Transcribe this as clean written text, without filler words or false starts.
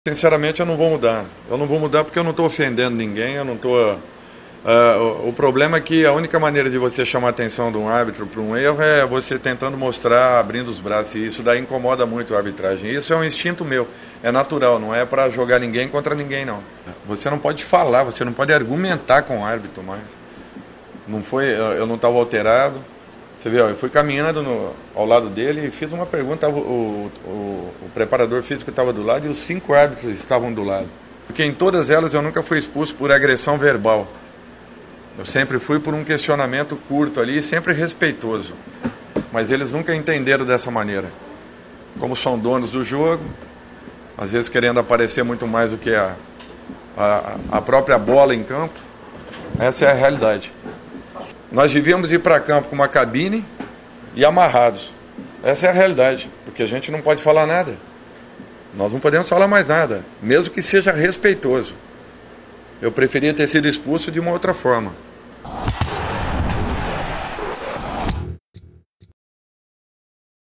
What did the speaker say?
Sinceramente, eu não vou mudar. Eu não vou mudar porque eu não estou ofendendo ninguém, eu não estou... o problema é que a única maneira de você chamar a atenção de um árbitro para um erro é você tentando mostrar, abrindo os braços, e isso daí incomoda muito a arbitragem. Isso é um instinto meu, é natural, não é para jogar ninguém contra ninguém, não. Você não pode falar, você não pode argumentar com o árbitro mais. Não foi, eu não estava alterado. Você vê, eu fui caminhando ao lado dele e fiz uma pergunta, o preparador físico estava do lado e os 5 árbitros estavam do lado. Porque em todas elas eu nunca fui expulso por agressão verbal. Eu sempre fui por um questionamento curto ali, sempre respeitoso. Mas eles nunca entenderam dessa maneira. Como são donos do jogo, às vezes querendo aparecer muito mais do que a própria bola em campo, essa é a realidade. Nós devíamos ir para campo com uma cabine e amarrados. Essa é a realidade, porque a gente não pode falar nada. Nós não podemos falar mais nada, mesmo que seja respeitoso. Eu preferia ter sido expulso de uma outra forma.